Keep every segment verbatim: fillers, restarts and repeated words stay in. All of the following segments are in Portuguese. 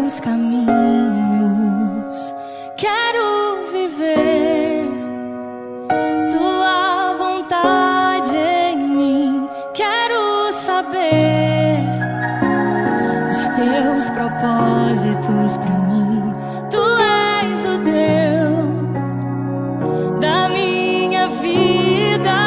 teus caminhos. Quero viver tua vontade em mim. Quero saber os teus propósitos pra mim. Tu és o Deus da minha vida.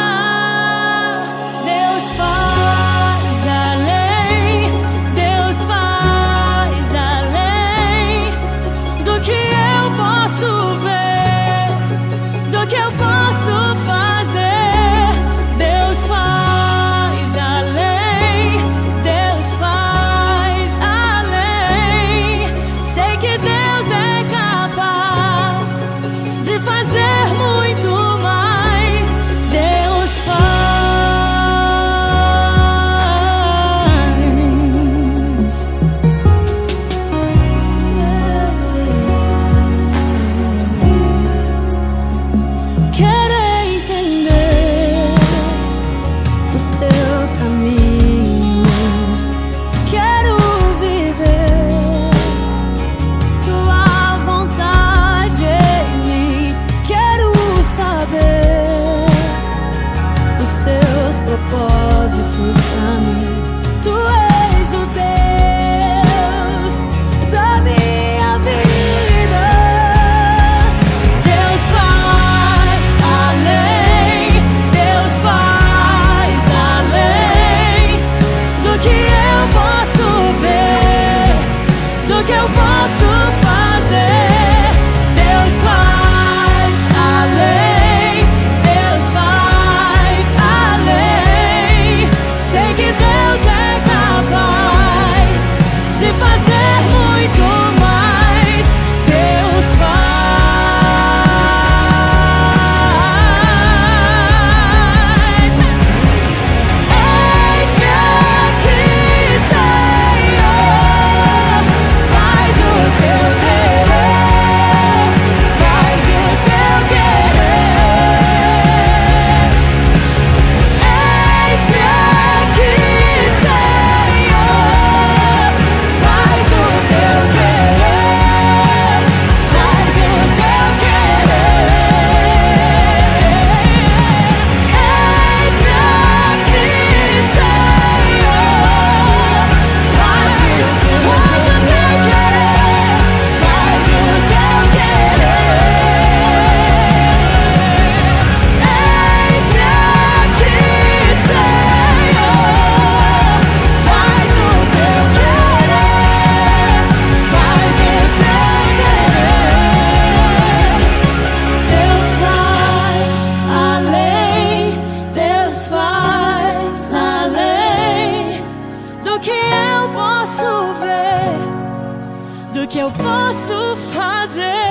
Deus faz além, Deus faz além do que eu posso ver, do que eu posso fazer. Deus faz além, Deus faz além. Sei que Deus é capaz de fazer muito mais. Deus faz. Quero entender os teus caminhos. Quero viver tua vontade em mim. Quero saber os teus propósitos pra mim. Tu és o Deus da minha vida. Deus faz além, Deus faz além do que eu posso ver, do que eu posso fazer. Deus faz além, Deus faz além. Sei que Deus é capaz de fazer muito mais. Deus faz. Eis-me aqui, Senhor. Faz o teu querer, faz o teu querer. Eis-me aqui, Senhor. Faz o teu querer, faz o teu querer. Eis-me aqui, Senhor. Faz o teu querer, faz o teu querer. Eis-me aqui, Senhor. Faz o teu querer, faz o teu querer. Deus faz além, Deus faz além do que eu posso ver, do que eu posso fazer.